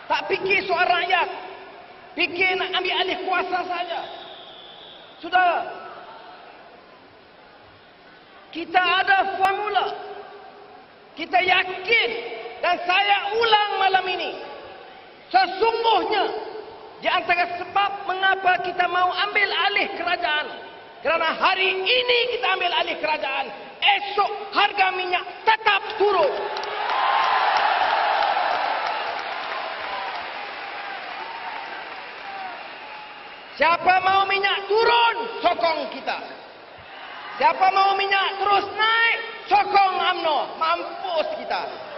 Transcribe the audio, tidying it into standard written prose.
Tak fikir soal rakyat. Fikir nak ambil alih kuasa saja. Sudah. Kita ada formula. Kita yakin. Dan saya ulang malam ini. Sesungguhnya. Di antara sebab mengapa kita mau ambil alih kerajaan. Kerana hari ini kita ambil alih kerajaan. Esok harga minyak tetap turun. Siapa mau minyak turun, sokong kita. Siapa mau minyak terus naik, sokong UMNO. Mampus kita.